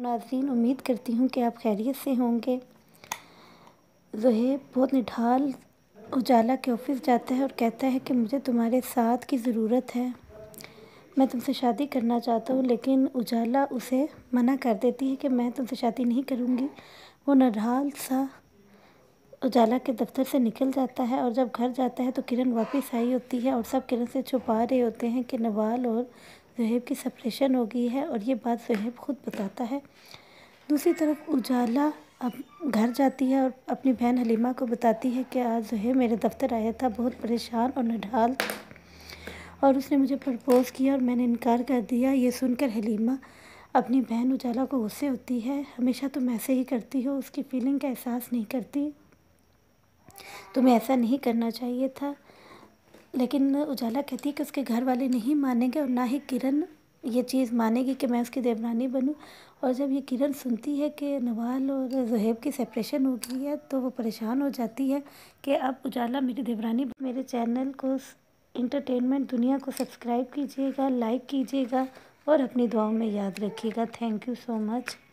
ناظرین، امید کرتی ہوں کہ آپ خیریت سے ہوں گے۔ زہیب بہت نڈھال اجالا کے آفس جاتا ہے اور کہتا ہے کہ مجھے تمہارے ساتھ کی ضرورت ہے، میں تم سے شادی کرنا چاہتا ہوں، لیکن اجالا اسے منع کر دیتی ہے کہ میں تم سے شادی نہیں کروں گی۔ وہ نڈھال سا اجالا کے دفتر سے نکل جاتا ہے اور جب گھر جاتا ہے تو کرن واپس آئی ہوتی ہے اور سب کرن سے چھپا رہے ہوتے ہیں کہ نوال اور زہیب کی سپریشن ہو گئی ہے، اور یہ بات زہیب خود بتاتا ہے۔ دوسری طرف اجالا اب گھر جاتی ہے اور اپنی بہن حلیمہ کو بتاتی ہے کہ آج زہیب میرے دفتر آیا تھا، بہت پریشان اور نڈھال، اور اس نے مجھے پرپوز کیا اور میں نے انکار کر دیا۔ یہ سن کر حلیمہ اپنی بہن اجالا کو غصے ہوتی ہے، ہمیشہ تم ایسے ہی کرتی ہو، اس کی فیلنگ کا احساس نہیں کرتی، تمہیں ایسا نہیں کرنا چاہیے تھا۔ لیکن اجالا کہتی ہے کہ اس کے گھر والے نہیں مانیں گے اور نہ ہی کرن یہ چیز مانے گی کہ میں اس کی دیورانی بنوں۔ اور جب یہ کرن سنتی ہے کہ نوال اور زہیب کی سپریشن ہو گئی ہے تو وہ پریشان ہو جاتی ہے کہ اب اجالا میری دیورانی میرے چینل کو انٹرٹینمنٹ دنیا کو سبسکرائب کیجیے گا، لائک کیجیے گا اور اپنی دعاؤں میں یاد رکھیے گا۔ Thank you so much.